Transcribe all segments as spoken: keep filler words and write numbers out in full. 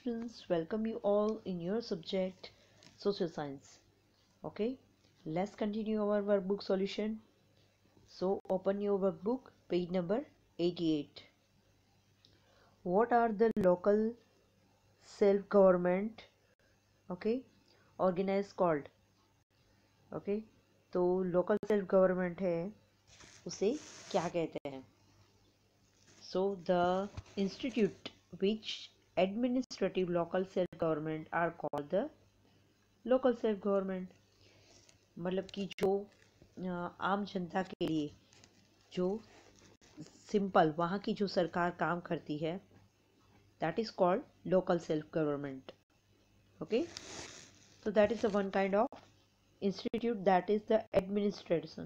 students, welcome you all in your subject social science. Okay, let's continue our workbook solution. So open your workbook, page number eighty-eight. What are the local self-government okay organized called? Okay, तो local self-government है, उसे क्या कहते हैं? So the institute which administrative local self-government are called the local self-government. मतलब कि जो आम जनता के लिए जो सिंपल वहाँ की जो सरकार काम करती है, that is called local self-government. Okay, so that is the one kind of institute that is the administration.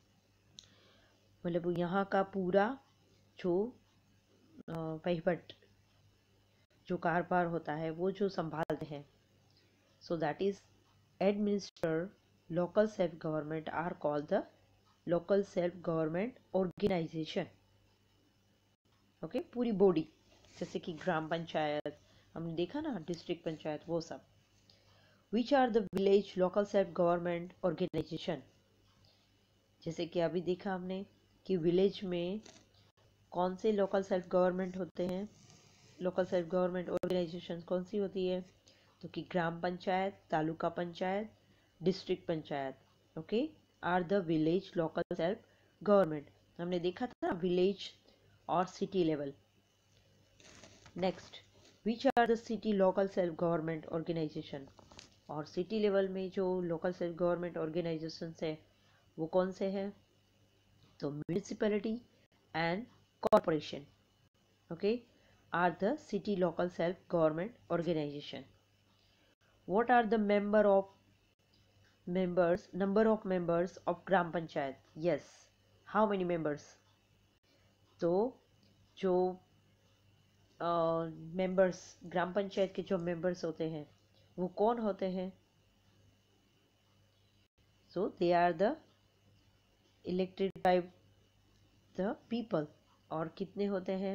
मतलब यहाँ का पूरा जो वहीवट जो कारोबार होता है वो जो संभालते हैं, so that is administer local self-government are called the local self-government organization. Okay okay? पूरी बॉडी, जैसे कि ग्राम पंचायत हमने देखा ना, डिस्ट्रिक्ट पंचायत, वो सब. Which are the village local self government organization. जैसे कि अभी देखा हमने कि विलेज में कौन से लोकल सेल्फ गवर्नमेंट होते हैं, लोकल सेल्फ गवर्नमेंट ऑर्गेनाइजेशन कौन सी होती है, तो कि gram panchayat, taluka panchayat, district panchayat. Okay, are the village local self government. हमने देखा था ना विलेज और city level. Next, which are the city local self government organization. और सिटी लेवल में जो लोकल सेल्फ गवर्नमेंट ऑर्गेनाइजेशन है वो कौन से हैं, तो municipality and corporation. Okay, are the city local self government organization. What are the member of members number of members of gram panchayat. Yes, how many members. तो जो मेंबर्स uh, ग्राम पंचायत के जो मेंबर्स होते हैं वो कौन होते हैं, so they are the elected by the people. और कितने होते हैं,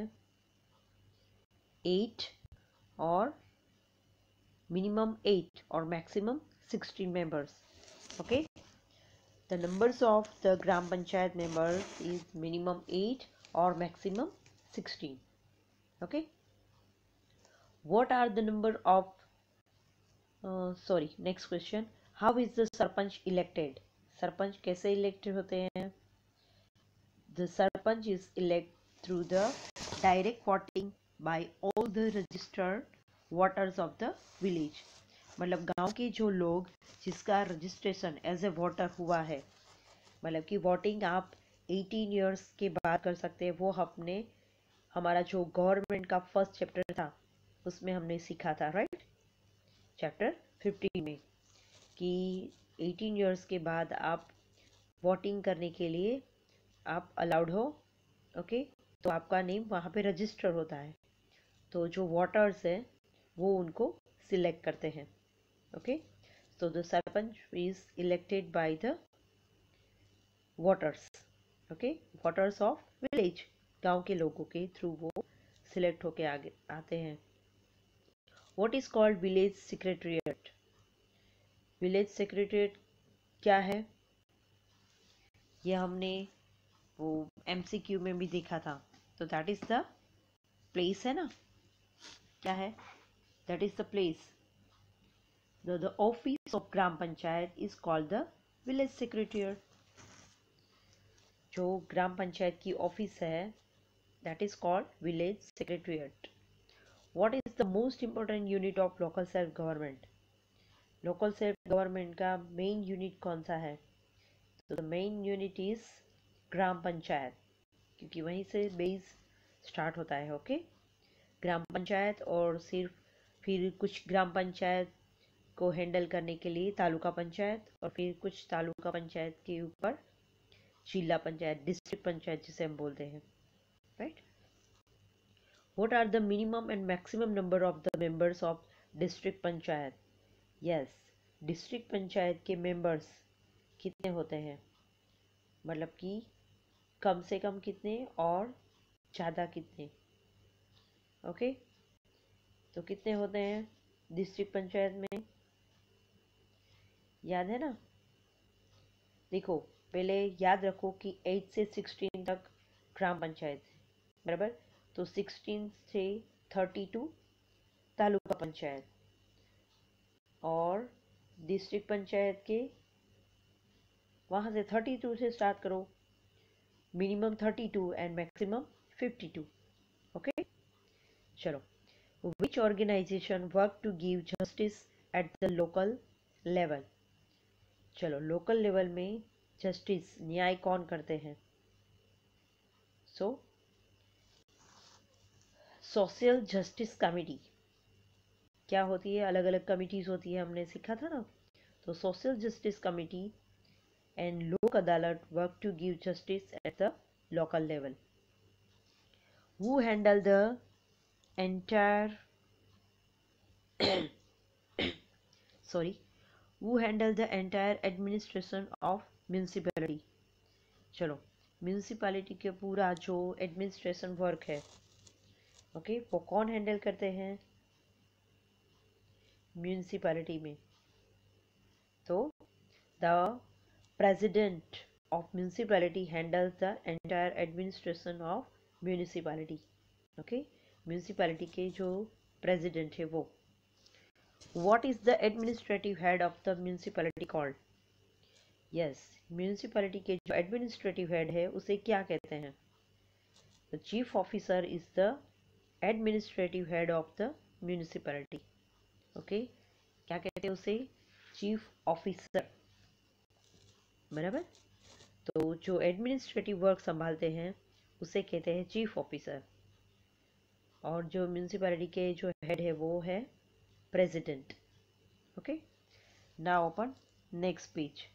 एट और मिनिमम एट और maximum sixteen members. Okay, the numbers of the gram panchayat members is minimum eight और maximum sixteen. Okay, what are the number of uh, sorry next question, how is the sarpanch elected. Sarpanch कैसे elected होते हैं. The sarpanch is elected through the direct voting by all the registered voters of the village. मतलब गांव के जो लोग जिसका registration as a voter हुआ है, मतलब कि वोटिंग आप एटीन इयर्स के बाद कर सकते हैं. वो अपने हमारा जो गवर्नमेंट का फर्स्ट चैप्टर था उसमें हमने सीखा था, राइट, चैप्टर फिफ्टीन में, कि एटीन इयर्स के बाद आप वोटिंग करने के लिए आप अलाउड हो. ओके, तो आपका नेम वहाँ पे रजिस्टर होता है, तो जो वोटर्स हैं वो उनको सिलेक्ट करते हैं. Okay, so the sarpanch is elected by the voters. Okay, voters of village, गांव के लोगों के थ्रू वो सिलेक्ट होके आगे आते हैं. What is called village secretariat. Village secretariat क्या है, ये हमने वो एमसीक्यू में भी देखा था. तो दैट इज द प्लेस है ना, क्या है, that is the place. The office of gram panchayat is called the village secretariat. जो ग्राम पंचायत की ऑफिस है that is called village secretariat. What is the most important unit of local self government. local self government का main unit कौन सा है, तो the main unit is ग्राम पंचायत, क्योंकि वहीं से बेस स्टार्ट होता है. ओके, ग्राम पंचायत, और सिर्फ फिर कुछ ग्राम पंचायत को हैंडल करने के लिए तालुका पंचायत, और फिर कुछ तालुका पंचायत के ऊपर जिला पंचायत, डिस्ट्रिक्ट पंचायत जिसे हम बोलते हैं, right. What are the minimum and maximum number of the members of district panchayat. Yes, district panchayat के members कितने होते हैं, मतलब कि कम से कम कितने और ज़्यादा कितने. ओके, तो कितने होते हैं डिस्ट्रिक्ट पंचायत में, याद है ना? देखो पहले याद रखो कि एट से सिक्सटीन तक ग्राम पंचायत है, बराबर। तो सिक्सटीन से थर्टी टू तालुका पंचायत, और डिस्ट्रिक्ट पंचायत के वहाँ से थर्टी टू से स्टार्ट करो, minimum thirty two and maximum fifty two. Okay, चलो। Which organization work to give justice at the local level? चलो, लोकल लेवल में जस्टिस न्याय कौन करते हैं? सो सोशल जस्टिस कमिटी क्या होती है? अलग अलग कमिटीज होती है, हमने सीखा था ना। तो social justice committee and Lok Adalat work to give justice at the local level. Who handle the entire sorry who handle the entire administration of municipality? चलो, म्यूनिसिपैलिटी के पूरा जो एडमिनिस्ट्रेशन वर्क है, ओके, वो कौन हैंडल करते हैं म्यूनिसिपैलिटी में? तो the president of municipality handles the entire administration of municipality. Okay, municipality के जो प्रेसिडेंट है वो। What is the administrative head of the municipality called? Yes, municipality के जो administrative head है उसे क्या कहते हैं? The chief officer is the administrative head of the municipality. Okay, क्या कहते हैं उसे? Chief officer, बराबर। तो जो administrative work संभालते हैं उसे कहते हैं chief officer, और जो municipality के जो head है वो है president. Okay, now open next page.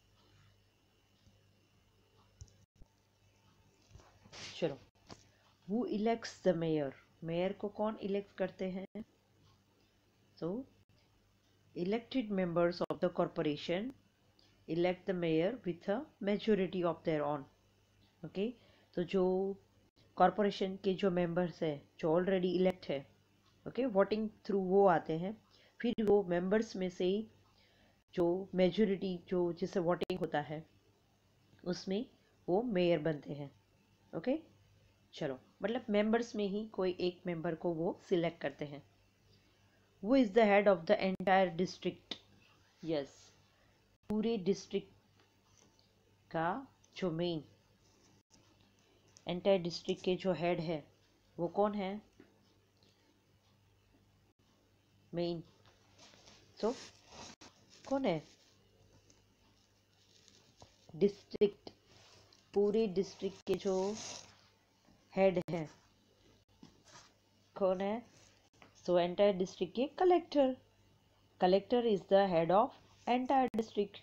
चलो, Who elects the mayor? Mayor को कौन इलेक्ट करते हैं? So, elected members of the corporation elect the mayor with a majority of their own. Okay, तो जो कॉरपोरेशन के जो मेंबर्स हैं जो ऑलरेडी इलेक्ट है, ओके, वोटिंग थ्रू वो आते हैं, फिर वो मेंबर्स में से ही जो मेजोरिटी जो जिससे वोटिंग होता है उसमें वो मेयर बनते हैं। ओके, चलो, मतलब मेंबर्स में ही कोई एक मेंबर को वो सिलेक्ट करते हैं। Who is the head of the entire district? Yes, पूरे डिस्ट्रिक्ट का जो मेन एंटायर डिस्ट्रिक्ट के जो हेड है वो कौन है? मेन। सो कौन है? डिस्ट्रिक्ट, पूरे डिस्ट्रिक्ट के जो हेड है कौन है? सो एंटायर डिस्ट्रिक्ट के collector. Collector is the head of entire district,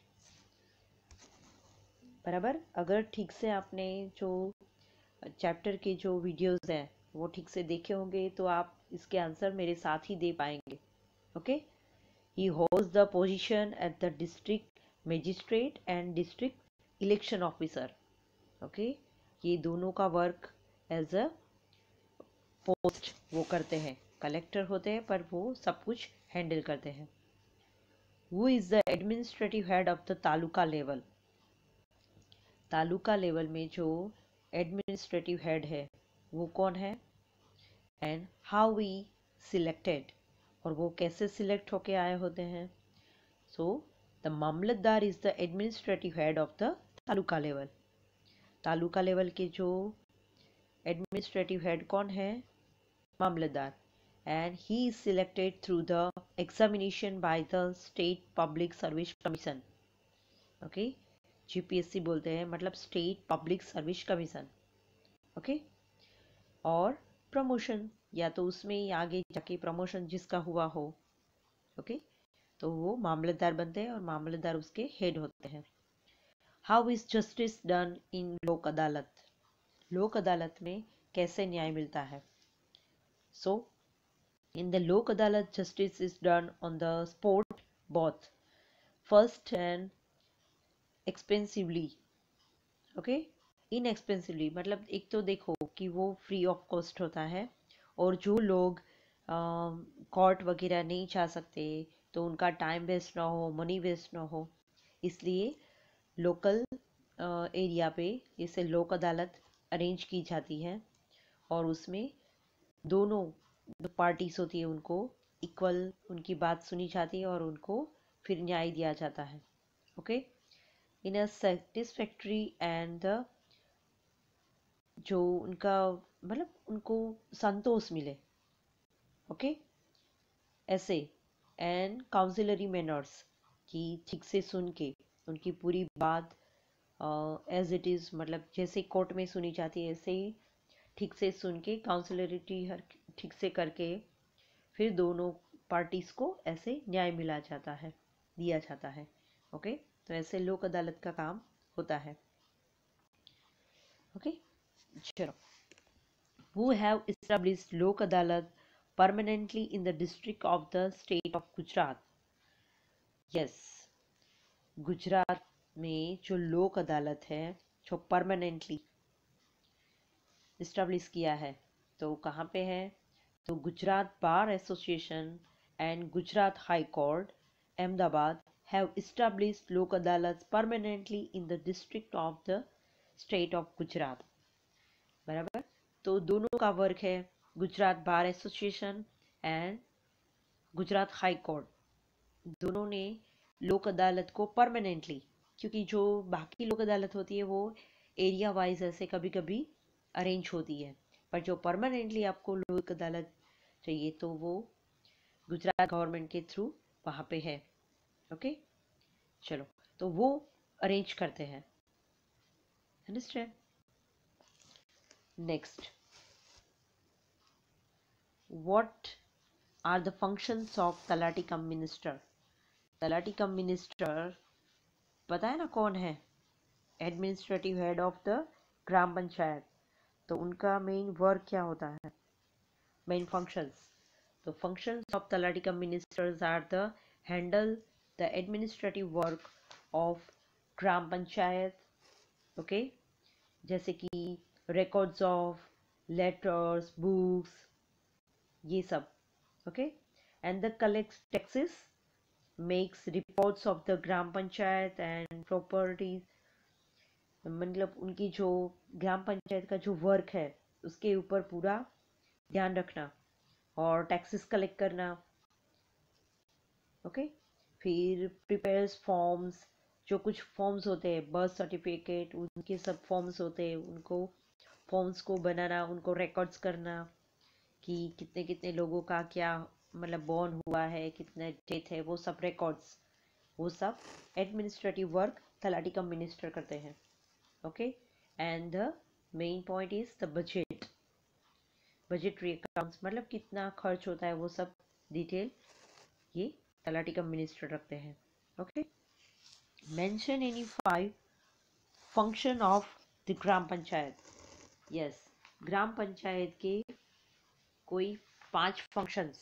बराबर। अगर ठीक से आपने जो चैप्टर के जो वीडियोस हैं वो ठीक से देखे होंगे तो आप इसके आंसर मेरे साथ ही दे पाएंगे। Okay, he holds the position at the district magistrate and district election officer. Okay, ये दोनों का वर्क एज अ पोस्ट वो करते हैं, कलेक्टर होते हैं पर वो सब कुछ हैंडल करते हैं। Who is the administrative head of the taluka level? Taluka level में जो एडमिनिस्ट्रेटिव हेड है वो कौन है? एंड हाउ वी सिलेक्टेड, और वो कैसे सिलेक्ट होके आए होते हैं? So the mamlatdar is the administrative head of the taluka level. Taluka level के जो एडमिनिस्ट्रेटिव हेड कौन है? Mamlatdar, and he is selected through the examination by the state public service commission. Okay, GPSC बोलते हैं, मतलब state public service commission. Okay, और promotion, या तो उसमें आगे जाके प्रमोशन जिसका हुआ हो, ओके, तो वो मामलतदार बनते हैं और मामलतदार उसके हेड होते हैं। How is justice done in Lok Adalat? लोक अदालत में कैसे न्याय मिलता है? सो इन the Lok Adalat justice is done on the spot, both first and expensively. Okay, inexpensively मतलब एक तो देखो कि वो फ्री ऑफ कॉस्ट होता है, और जो लोग कोर्ट वगैरह नहीं जा सकते, तो उनका टाइम वेस्ट ना हो, मनी वेस्ट ना हो, इसलिए लोकल एरिया पे जैसे लोक अदालत अरेंज की जाती है और उसमें दोनों जो पार्टीज होती है उनको इक्वल उनकी बात सुनी जाती है और उनको फिर न्याय दिया जाता है। Okay, in a satisfactory and जो उनका मतलब उनको संतोष मिले। ओके, ऐसे एंड काउंसिलरी मैनर्स की ठीक से सुन के उनकी पूरी बात एज इट इज मतलब जैसे कोर्ट में सुनी जाती है ऐसे ही ठीक से सुन के काउंसिलरिटी हर ठीक से करके फिर दोनों पार्टीज को ऐसे न्याय मिला जाता है, दिया जाता है। ओके, तो ऐसे लोक अदालत का काम होता है। ओके, चलो, who have established लोक अदालत permanently in the district of the state of Gujarat? Yes, Gujarat में जो लोक अदालत है जो परमानेंटली इस्टेब्लिश किया है, तो कहाँ पे है? तो Gujarat bar association and Gujarat high court Ahmedabad have established Lok Adalat permanently in the district of the state of Gujarat. बराबर, तो दोनों का वर्क है, Gujarat bar association and Gujarat high court, दोनों ने लोक अदालत को परमानेंटली, क्योंकि जो बाकी लोक अदालत होती है वो एरिया वाइज ऐसे कभी कभी अरेंज होती है, पर जो परमानेंटली आपको लोक अदालत चाहिए तो वो गुजरात गवर्नमेंट के थ्रू वहाँ पे है। ओके, चलो, तो वो अरेंज करते हैं। Understand? Next, what are the functions of talati cum minister? Talati cum minister पता है ना कौन है? Administrative head of the gram panchayat. तो उनका मेन वर्क क्या होता है? मेन फंक्शंस, तो functions of talati cum ministers are the handle the administrative work of gram panchayat. Okay, जैसे कि रिकॉर्ड्स ऑफ लेटर्स, बुक्स, ये सब। Okay, and the collect taxes, makes reports of the gram panchayat and properties, मतलब उनकी जो ग्राम पंचायत का जो वर्क है उसके ऊपर पूरा ध्यान रखना और टैक्सेस कलेक्ट करना। ओके, फिर प्रिपेयर्स फॉर्म्स, जो कुछ फॉर्म्स होते हैं, बर्थ सर्टिफिकेट, उनके सब फॉर्म्स होते हैं, उनको फॉर्म्स को बनाना, उनको रिकॉर्ड्स करना कि कितने कितने लोगों का क्या मतलब बॉर्न हुआ है, कितने डेथ है, वो सब रिकॉर्ड्स, वो सब administrative work talati cum minister करते हैं। Okay, and the main point is the budget, budgetary accounts, मतलब कितना खर्च होता है वो सब डिटेल ये तलाटी कम मिनिस्टर रखते हैं। Okay, mention any five function of the gram panchayat. Yes, gram panchayat के कोई पांच फंक्शंस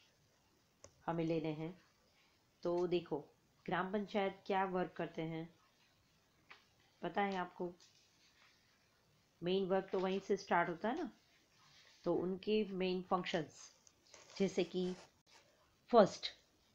हमें लेने हैं। तो देखो, ग्राम पंचायत क्या वर्क करते हैं पता है आपको? मेन वर्क तो वहीं से स्टार्ट होता है ना, तो उनके मेन फंक्शंस जैसे कि first,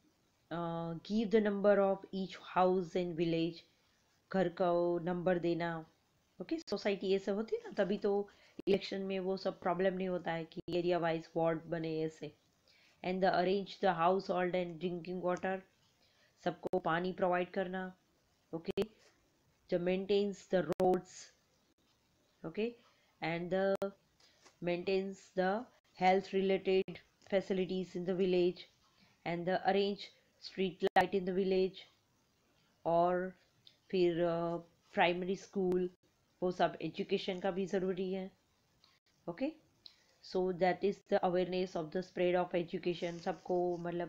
give the number of each house and village, घर का नंबर देना। ओके, सोसाइटी ऐसे होती है ना, तभी तो इलेक्शन में वो सब प्रॉब्लम नहीं होता है कि एरिया वाइज वार्ड बने ऐसे। And the arrange the household and drinking water, सबको पानी प्रोवाइड करना। ओके, जो maintains the roads, okay, and the maintains the health related facilities in the village and the arrange street light in the village, और फिर primary uh, school, वो सब education का भी ज़रूरी है। Okay, so that is the awareness of the spread of education, सबको मतलब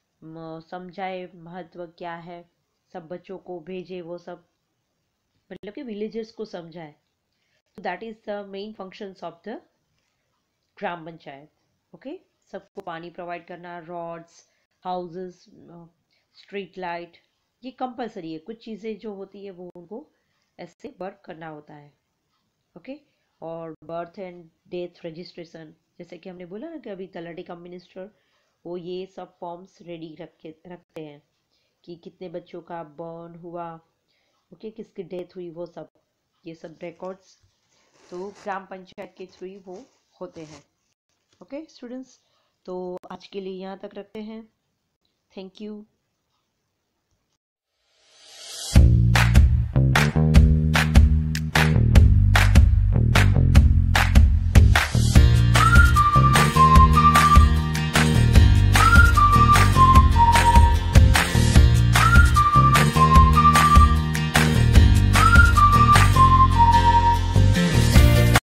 समझाए महत्व क्या है, सब बच्चों को भेजे, वो सब मतलब कि विलेजर्स को समझाए। तो that is the main functions of the gram panchayat. Okay, सबको पानी प्रोवाइड करना, रोड्स, हाउसेस, स्ट्रीट लाइट, ये कंपलसरी है। कुछ चीज़ें जो होती है वो उनको ऐसे वर्क करना होता है। ओके, और बर्थ एंड डेथ रजिस्ट्रेशन, जैसे कि हमने बोला ना कि अभी तलाटी कम मिनिस्टर वो ये सब फॉर्म्स रेडी रख के रखते हैं कि कितने बच्चों का बर्न हुआ, ओके, किसकी डेथ हुई, वो सब ये सब रिकॉर्ड्स तो ग्राम पंचायत के थ्रू ही वो होते हैं। ओके स्टूडेंट्स, तो आज के लिए यहाँ तक रखते हैं। Thank you.